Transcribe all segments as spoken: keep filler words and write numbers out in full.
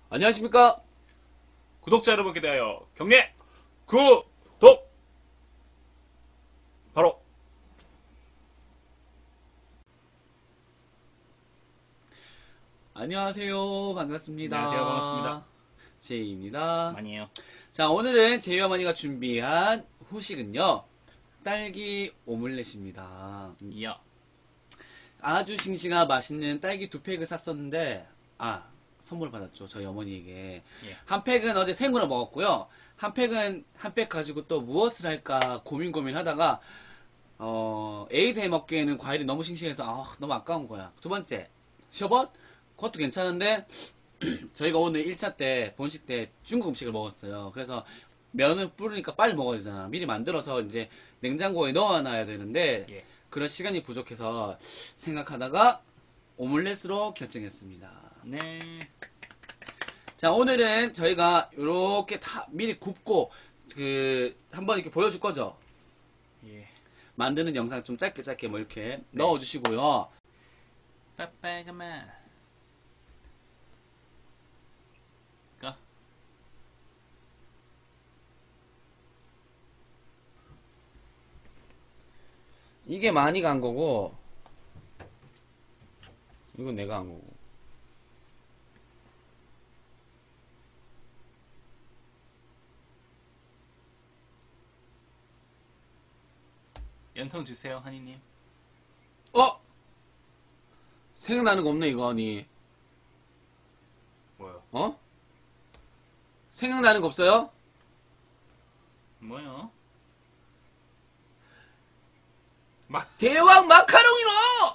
안녕하십니까? 구독자 여러분께 대하여 경례! 구독! 바로 안녕하세요. 반갑습니다. 안녕하세요. 반갑습니다. 제이입니다. 아니에요. 자, 오늘은 제이와 마니가 준비한 후식은요. 딸기 오믈렛입니다. 이야. 아주 싱싱한 맛있는 딸기 두 팩을 샀었는데 아, 선물 받았죠. 저희 어머니에게. 예. 한 팩은 어제 생으로 먹었고요. 한 팩은 한 팩 가지고 또 무엇을 할까 고민 고민 하다가 어, 에이드 해 먹기에는 과일이 너무 싱싱해서 아, 너무 아까운 거야. 두 번째, 셔벗? 그것도 괜찮은데 저희가 오늘 일 차 때 본식 때 중국 음식을 먹었어요. 그래서 면을 뿌리니까 빨리 먹어야 되잖아. 미리 만들어서 이제 냉장고에 넣어놔야 되는데 예. 그런 시간이 부족해서 생각하다가 오믈렛으로 결정했습니다. 네. 자, 오늘은 저희가 이렇게 다 미리 굽고 그 한번 이렇게 보여줄 거죠. 예. 만드는 영상 좀 짧게 짧게 뭐 이렇게 넣어주시고요. 빠빠가마. 가. 이게 많이 간 거고 이건 내가 한 거고. 연통 주세요, 한이님. 어? 생각나는 거 없네 이거 아니. 뭐요? 어? 생각나는 거 없어요? 뭐요? 마, 대왕 마카롱이로!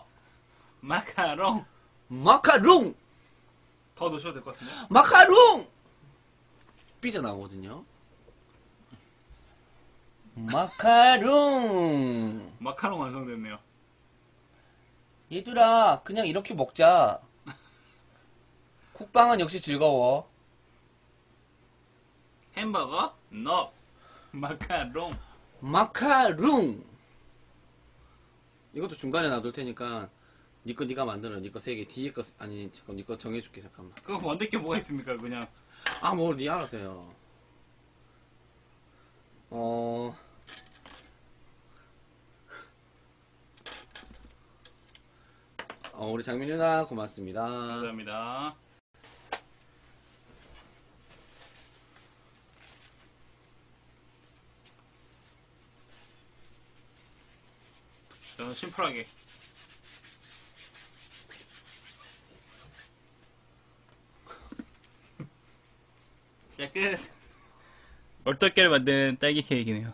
마카롱. 마카롱! 더 넣으셔도 될 것 같은데? 마카롱! 삐져나오거든요. 마카롱! 마카롱 완성됐네요. 얘들아, 그냥 이렇게 먹자. 쿡방은 역시 즐거워. 햄버거? 너. 마카롱. 마카롱! 이것도 중간에 놔둘 테니까 니거 니가 만들어. 니거 세 개. 뒤에 거 아니 지금 니거 정해줄게. 잠깐만. 그거 만들 게 뭐가 있습니까, 그냥. 아, 뭐 니 알아서 해요. 어... 어, 우리 장민 누나 고맙습니다. 감사합니다. 저는 심플하게. 자, 끝. 얼떨결에 만든 딸기 케이크네요.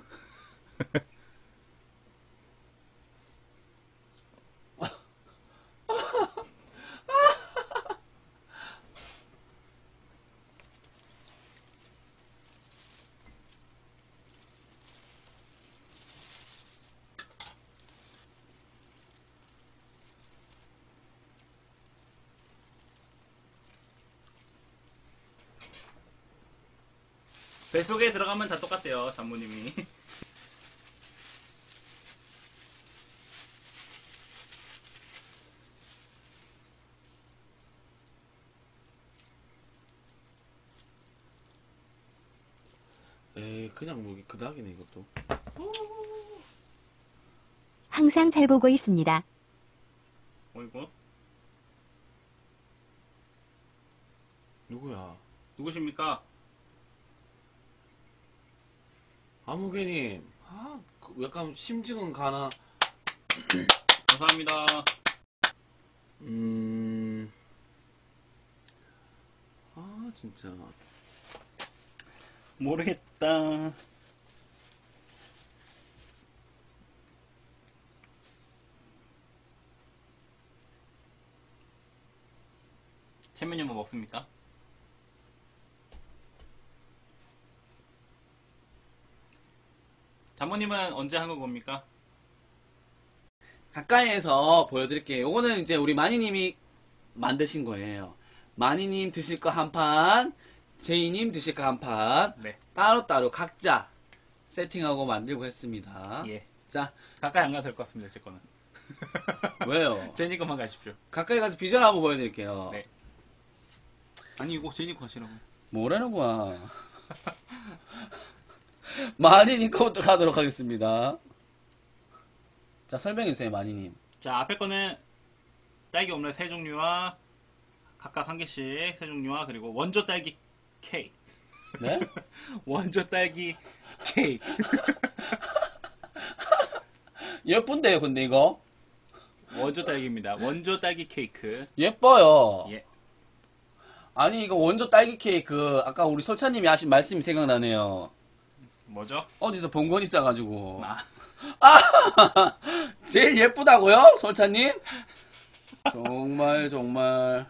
뱃속에 들어가면 다 똑같대요, 장모님이. 에이, 그냥 뭐 그닥이네 이것도. 항상 잘 보고 있습니다. 어이구. 누구야? 누구십니까? 아무개님. 아, 그 약간 심증은 가나. 감사합니다. 음. 아, 진짜. 모르겠다. 채면이 뭐 먹습니까? 장모님은 언제 한국 옵니까? 가까이에서 보여드릴게요. 요거는 이제 우리 마니님이 만드신 거예요. 마니님 드실 거 한 판, 제이님 드실 거 한 판, 네. 따로따로 각자 세팅하고 만들고 했습니다. 예. 자, 가까이 안 가도 될 것 같습니다, 제 거는. 왜요? 제니 것만 가십시오. 가까이 가서 비주얼 한번 보여드릴게요. 네. 아니 이거 제니 거 하시라고. 뭐라는 거야. 마니님 거부터 가도록 하겠습니다. 자, 설명해주세요, 마니님. 자, 앞에 거는 딸기 오믈렛 세 종류와 각각 한 개씩 세 종류와 그리고 원조 딸기 케이크. 네? 원조 딸기 케이크. 예쁜데요, 근데 이거? 원조 딸기입니다. 원조 딸기 케이크. 예뻐요. 예. 아니, 이거 원조 딸기 케이크, 아까 우리 솔차님이 하신 말씀이 생각나네요. 뭐죠? 어디서 본 건 있어가지고. 아, 제일 예쁘다고요? 솔차님? 정말, 정말.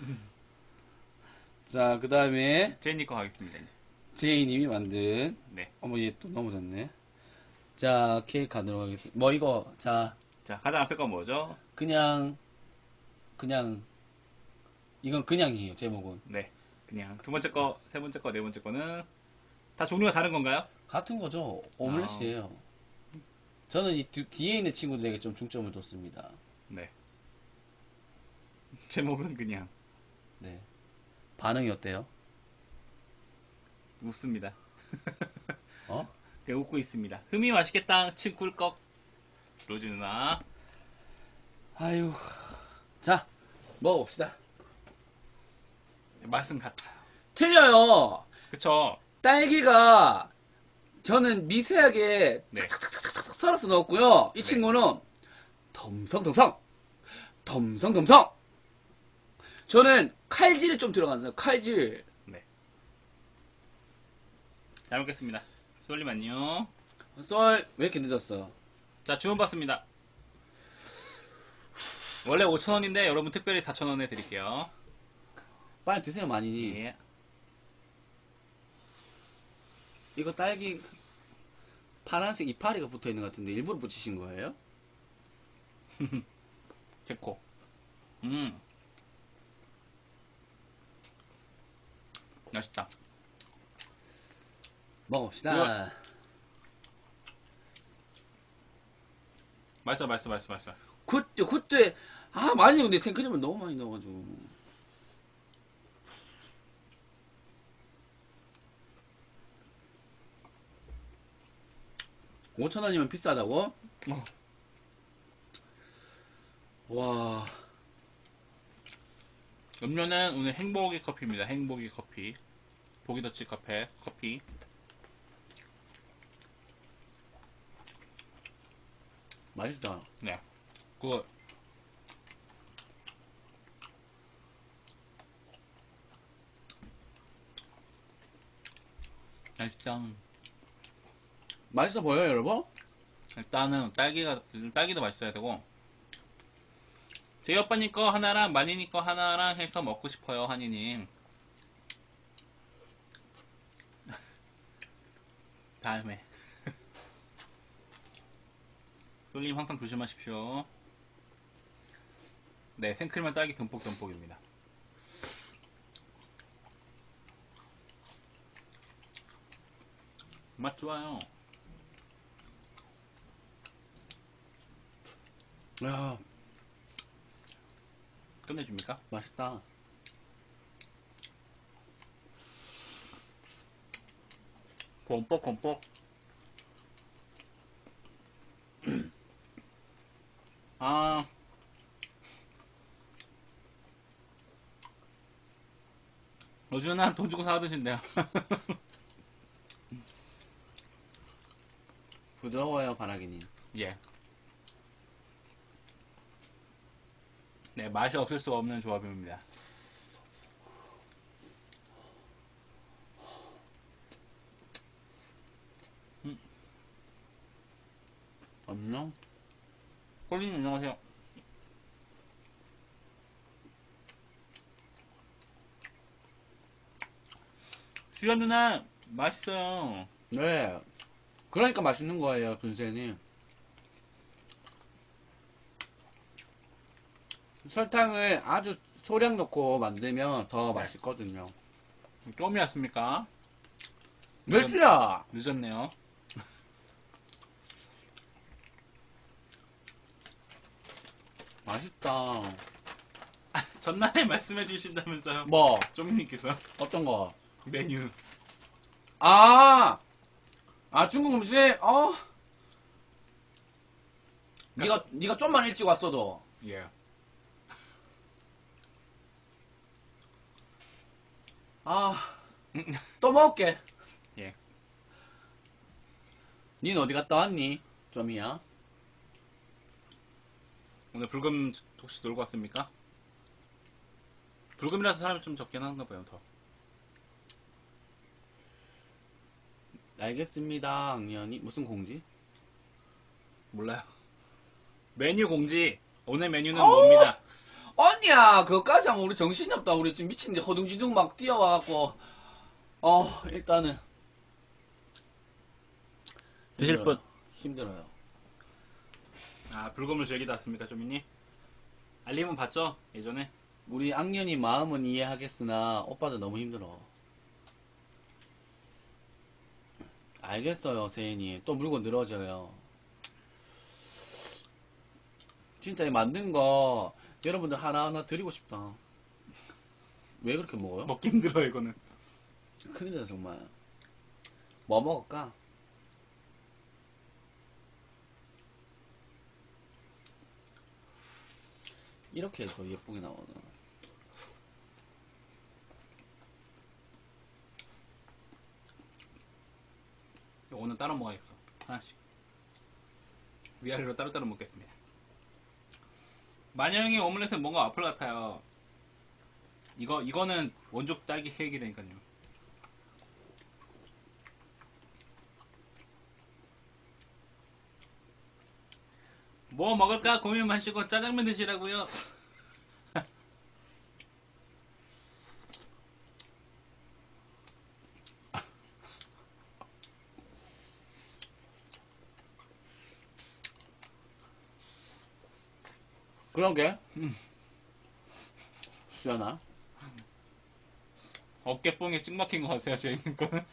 자, 그 다음에, 제니 거 하겠습니다. 이제. 제이님이 만든, 네. 어머, 얘 또 넘어졌네. 자, 케이크 가도록 하겠습니다. 뭐, 이거, 자, 자, 가장 앞에 건 뭐죠? 그냥, 그냥, 이건 그냥이에요, 제목은. 네. 그냥 두 번째 거, 세 번째 거, 네 번째 거는 다 종류가 다른 건가요? 같은 거죠. 오믈렛이에요. 저는 이 뒤- 뒤에 있는 친구들에게 좀 중점을 뒀습니다. 네. 제목은 그냥 네. 반응이 어때요? 웃습니다. 어? 네, 웃고 있습니다. 흠이 맛있겠다. 침 꿀꺽. 로즈 누나. 아유. 자, 먹어봅시다. 맛은 같아요. 틀려요. 그쵸? 딸기가 저는 미세하게 네. 착착착착착 썰어서 넣었고요. 이 네. 친구는 덤성덤성, 덤성덤성. 저는 칼질이 좀 들어갔어요. 칼질. 네. 잘 먹겠습니다. 쏠림 안녕. 썰 왜 이렇게 늦었어? 자, 주문 받습니다. 원래 오천 원인데 여러분 특별히 사천 원에 드릴게요. 빨리 드세요, 많이. 예. 이거 딸기 파란색 이파리가 붙어 있는 것 같은데 일부러 붙이신 거예요? 제 코. 음. 맛있다. 먹읍시다. 우와. 맛있어, 맛있어, 맛있어, 맛있어. 그때 그때 아 많이 근데 생크림을 너무 많이 넣어가지고. 오천 원이면 비싸다고? 어. 와. 음료는 오늘 행복이 커피입니다. 행복이 커피. 보기더치 카페 커피. 맛있다. 네. 그거 맛있다. 맛있어 보여요, 여러분? 일단은 딸기가 딸기도 맛있어야 되고. 제이 오빠님 거 하나랑 마니님 거 하나랑 해서 먹고 싶어요, 한이님. 다음에. 솔님 항상 조심하십시오. 네, 생크림은 딸기 듬뿍듬뿍입니다. 맛 좋아요. 야, 끝내줍니까? 맛있다. 꼼뻑꼼뻑. 아. 로준아 돈 주고 사드신대요. 부드러워요, 바라기님. 예. 네, 맛이 없을 수 없는 조합입니다. 안녕? 꼴리님 안녕하세요. 수연 누나 맛있어요. 네. 그러니까 맛있는 거예요, 근세님. 설탕을 아주 소량 넣고 만들면 더 네. 맛있거든요. 좀이 왔습니까? 몇 주야? 늦었네요. 맛있다. 전날에 말씀해 주신다면서요. 뭐 쪼미님께서 어떤 거? 메뉴. 아, 아 중국 음식. 어. 네가 네가 좀만 일찍 왔어도. 예. 아, 또 먹을게. 예. 닌 어디 갔다 왔니? 좀이야. 오늘 불금 혹시 놀고 왔습니까? 불금이라서 사람이 좀 적긴 한가 봐요, 더. 알겠습니다, 악년이. 무슨 공지? 몰라요. 메뉴 공지. 오늘 메뉴는 어우! 뭡니다. 언니야, 그거까지 하면 우리 정신이 없다. 우리 지금 미친데 허둥지둥 막 뛰어와갖고. 어, 일단은. 드실 힘들어요. 분? 힘들어요. 아, 불금을 즐기다 왔습니까, 쪼미님? 알림은 봤죠? 예전에? 우리 악년이 마음은 이해하겠으나, 오빠도 너무 힘들어. 알겠어요, 세인이. 또 물건 늘어져요. 진짜 이 만든 거, 여러분들 하나하나 드리고 싶다. 왜 그렇게 먹어요? 먹기 힘들어, 이거는. 큰일이다, 정말. 뭐 먹을까? 이렇게 더 예쁘게 나오나. 오늘 따로 먹어야겠어. 하나씩. 위아래로 따로따로 먹겠습니다. 마녀형의 오믈렛은 뭔가 와플 같아요. 이거, 이거는 원족 딸기 케이크라니까요. 뭐 먹을까 고민 마시고 짜장면 드시라고요. 그러게. 음. 수연아. 어깨뽕에 찍 막힌 것 같아요, 저희는 거는.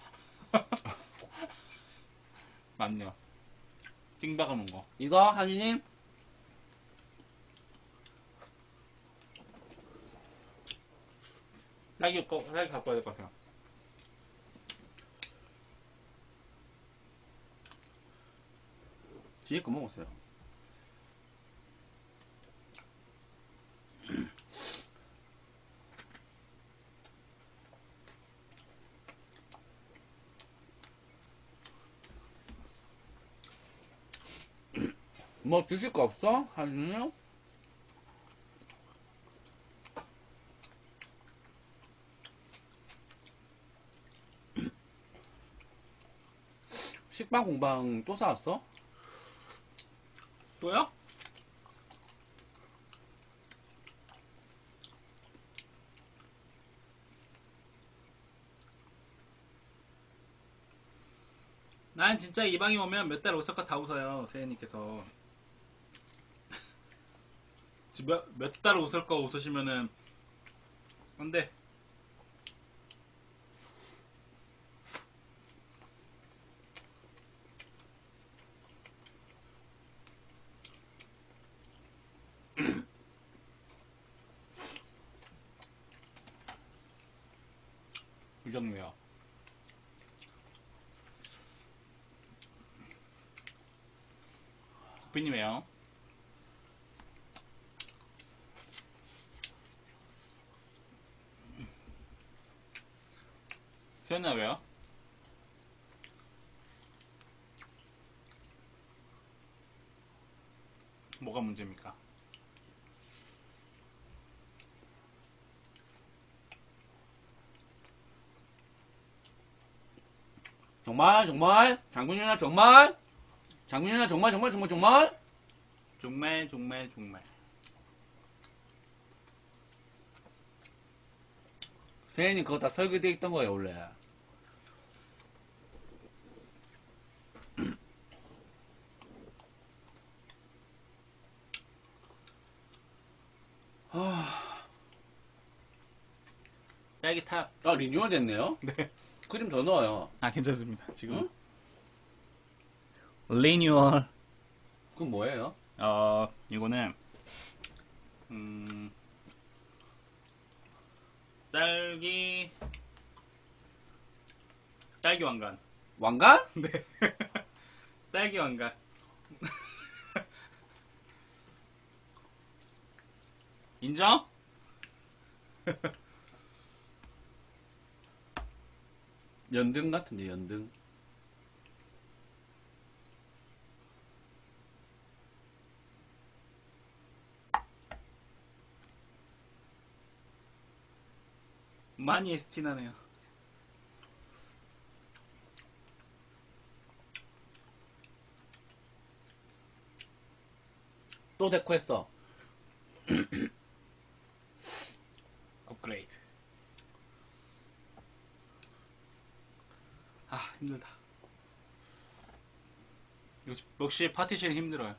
맞네요. 찍 박아놓은 거. 이거, 한이님? 딸기, 거, 딸기 갖고 와야 될 것 같아요. 뒤에 거 먹었어요. 뭐 드실 거 없어? 한이님? 식빵 공방 또 사왔어? 또요? 난 진짜 이 방에 오면 몇 달 웃을 거 다 웃어요, 세연님께서. 몇, 몇 달 웃을 거 웃으시면은, 안 돼. 이 정도요. 부피님이에요. 세연아 왜요? 뭐가 문제입니까? 정말 정말 장군이나 정말 장군이나 정말 정말 정말 정말 정말 정말 정말 세인이 그거 다 설계되어 있던 거예요 원래. 딸기 탑. 아 리뉴얼 됐네요. 네. 크림 더 넣어요. 아 괜찮습니다. 지금 응? 리뉴얼. 그건 뭐예요? 어 이거는 음 딸기 딸기 왕관. 왕관? 네. 딸기 왕관. 인정? 연등 같은데 연등. 많이 에스티나네요. 또 데코했어. 업그레이드. 아 힘들다. 역시, 역시 파티션 힘들어요.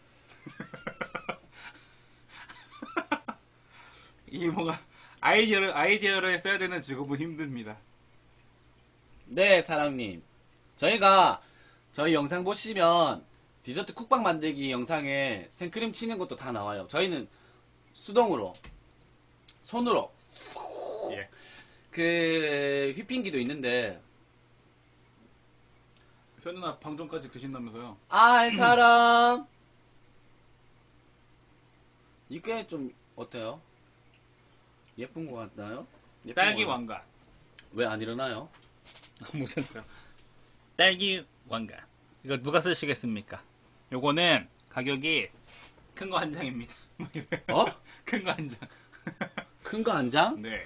이 뭔가 아이디어를 아이디어를 써야 되는 직업은 힘듭니다. 네, 사랑님. 저희가 저희 영상 보시면 디저트 쿡방 만들기 영상에 생크림 치는 것도 다 나와요. 저희는 수동으로, 손으로, 예. 그 휘핑기도 있는데, 선 누나 방송까지 그신다면서요? 아이 사랑. 이게 좀 어때요? 예쁜 것 같나요? 딸기 왕관. 왜 안 일어나요? 무슨 딸기 왕관. 이거 누가 쓰시겠습니까? 요거는 가격이 큰 거 한 장입니다. 어? 큰 거 한 장. 큰 거 한 장? 네.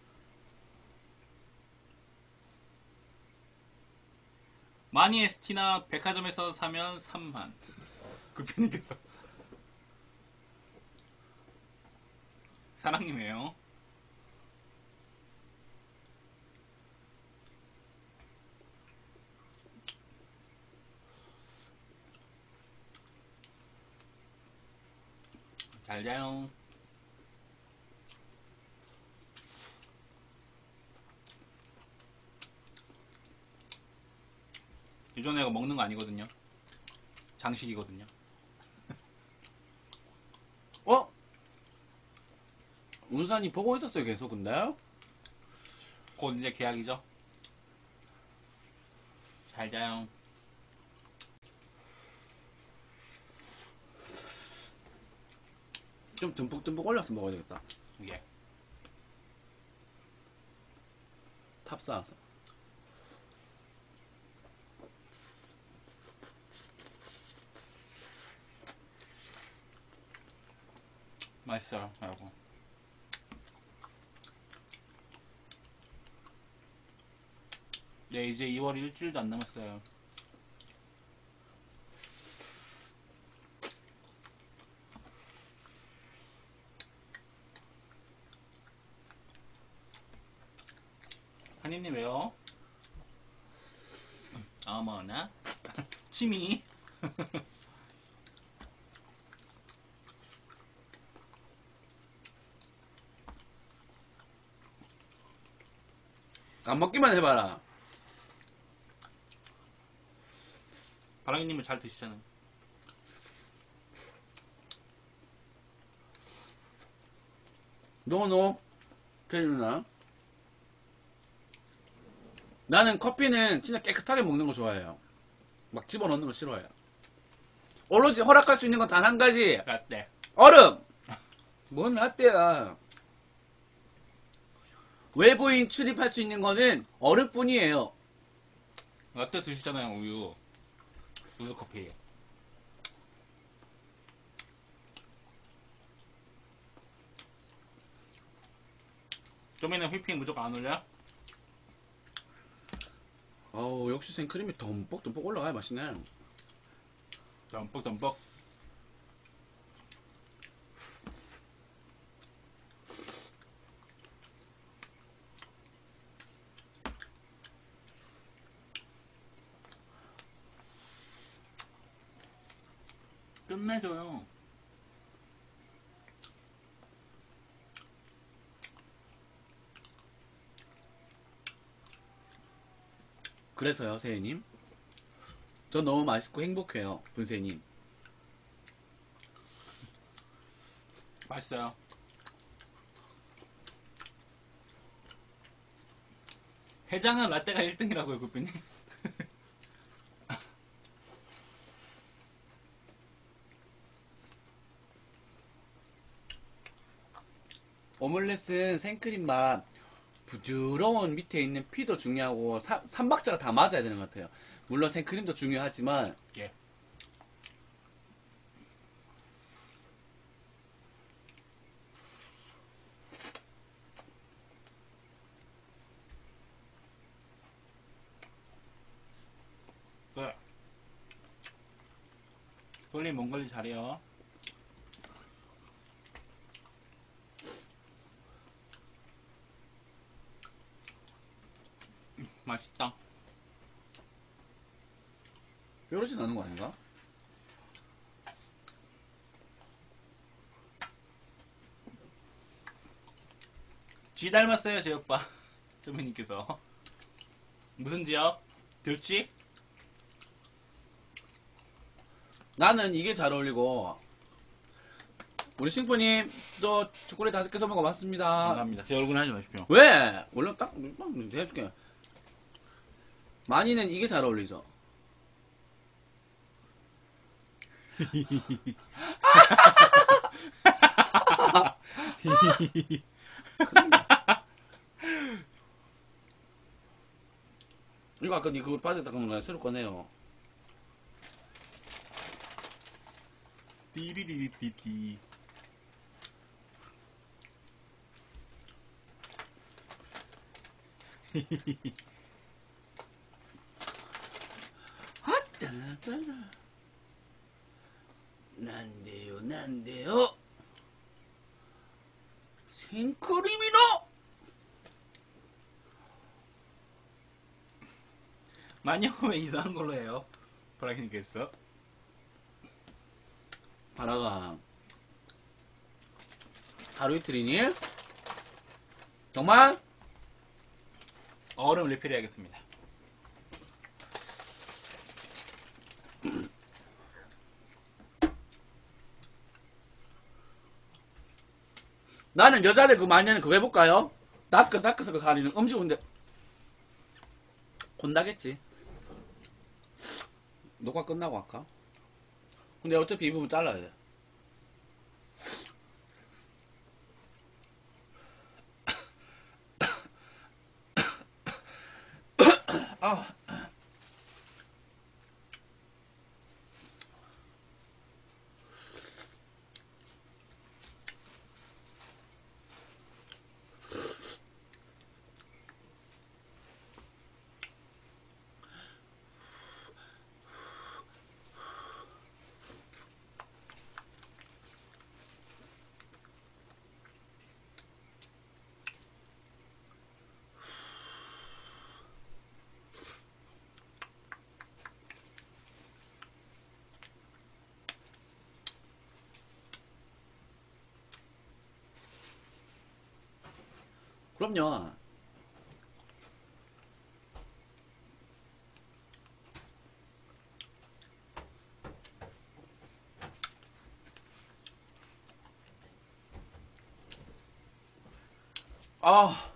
마니 에스티나 백화점에서 사면 삼만. 그 편이겠어. 사랑님이에요. 잘 자요. 유전에 이거 먹는 거 아니거든요. 장식이거든요. 어? 운산이 보고 있었어요, 계속 근데? 곧 이제 계약이죠. 잘 자요. 좀 듬뿍듬뿍 올려서 먹어야 되겠다. 이게 탑 쌓아서. 맛있어요, 여러분. 네, 이제 이월 일주일도 안 남았어요. 한이님 왜요? 어머나 취미. 안 먹기만 해봐라. 바랑이님은 잘 드시잖아요. 노노. 그 누나. 나는 커피는 진짜 깨끗하게 먹는 거 좋아해요. 막 집어넣는 거 싫어해요. 오로지 허락할 수 있는 건 단 한 가지. 라떼. 얼음! 뭔 라떼야. 외부인 출입할 수 있는 거는 얼음뿐이에요. 라떼 드시잖아요, 우유. 우유 커피. 좀에는 휘핑 무조건 안 올려? 어우, 역시 생크림이 덤뻑덤뻑 올라가야 맛있네. 덤뻑덤뻑. 끝내줘요. 그래서요, 세희님. 전 너무 맛있고 행복해요, 분세님. 맛있어요. 해장은 라떼가 일 등이라고요, 구피님. 오믈렛은 생크림 맛 부드러운 밑에 있는 피도 중요하고 사- 삼박자가 다 맞아야 되는 것 같아요. 물론 생크림도 중요하지만 예. 네. 돌림 몸 관리 잘해요. 음, 맛있다. 뾰루지 나는 거 아닌가? 쥐 닮았어요, 제 오빠. 조민님께서. 무슨 쥐요? 들쥐? 나는 이게 잘 어울리고 우리 싱프님 또 초콜릿 다섯 개 선물 고맙습니다. 감사합니다. 제 얼굴 하지 마십시오. 왜? 원래 딱 딱 해줄게. 많이는 이게 잘 어울리죠. 이거 아까 니 그거 빠졌다 그런 거야. 새로 꺼내요. 띠리디디디디. 핫따라따라. 난데요, 난데요. 생크림이로. 많이 오면 이상한 걸로 해요. 브라이님께서. 바라가 하루 이틀이니? 정말? 얼음 리필해야겠습니다. 나는 여자들 그 많이 하는 그거 해볼까요? 다크 다크서클 가리는 음식인데 혼나겠지. 녹화 끝나고 할까? 근데 어차피 이 부분 잘라야 돼. 아. 그럼요. 아,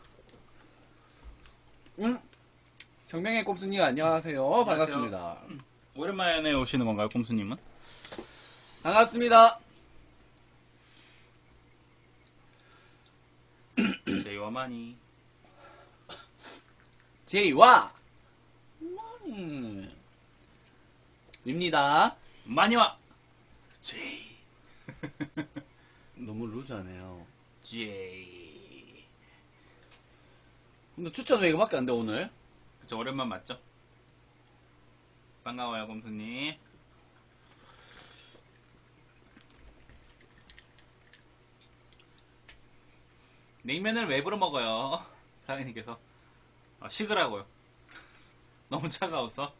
음, 정명의 꼼수님 안녕하세요. 반갑습니다. 오랜만에 오시는 건가요, 꼼수님은? 반갑습니다. 제이와 마니. 제이와 마니 입니다. 마니와 제이. 너무 루즈하네요. 제이. 근데 추천 왜 이거밖에 안 돼 오늘? 그쵸, 오랜만 맞죠? 반가워요, 꼼수님. 냉면을 왜 불어 먹어요? 사장님께서. 아, 식으라고요. 너무 차가워서.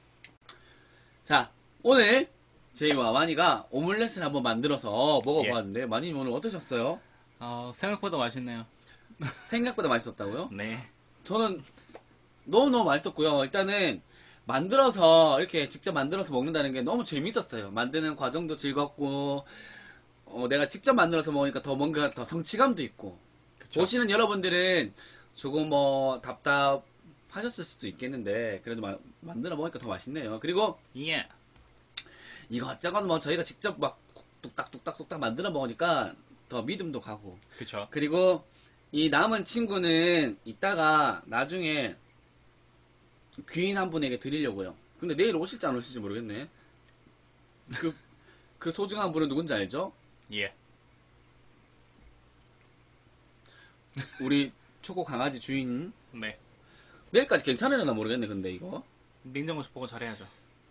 자, 오늘 제이와 마니가 오믈렛을 한번 만들어서 먹어보았는데 마니님 오늘 어떠셨어요? 어, 생각보다 맛있네요. 생각보다 맛있었다고요? 네. 저는 너무너무 맛있었고요. 일단은 만들어서 이렇게 직접 만들어서 먹는다는 게 너무 재밌었어요. 만드는 과정도 즐겁고 어, 내가 직접 만들어서 먹으니까 더 뭔가 더 성취감도 있고 그쵸. 보시는 여러분들은 조금 뭐 답답 하셨을 수도 있겠는데 그래도 마- 만들어 먹으니까 더 맛있네요. 그리고 예. 이것저것 뭐 저희가 직접 막 뚝딱뚝딱뚝딱 만들어 먹으니까 더 믿음도 가고. 그쵸. 그리고 이 남은 친구는 이따가 나중에 귀인 한 분에게 드리려고요. 근데 내일 오실지 안 오실지 모르겠네. 그, 그 소중한 분은 누군지 알죠? 예. 우리 초코 강아지 주인. 네. 내일까지 괜찮으려나 모르겠네, 근데 이거. 냉장고 보고 잘해야죠.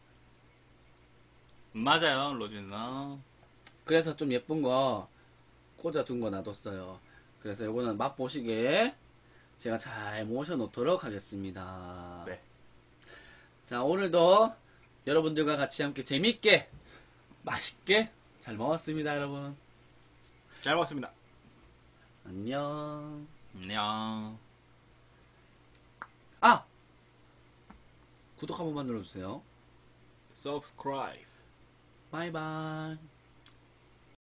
맞아요, 로즈 누나. 그래서 좀 예쁜 거 꽂아둔 거 놔뒀어요. 그래서 요거는 맛보시게 제가 잘 모셔놓도록 하겠습니다. 네. 자, 오늘도 여러분들과 같이 함께 재밌게, 맛있게 잘 먹었습니다, 여러분. 잘 먹었습니다. 안녕. 안녕. 아! 구독 한 번만 눌러주세요. Subscribe. 바이바이.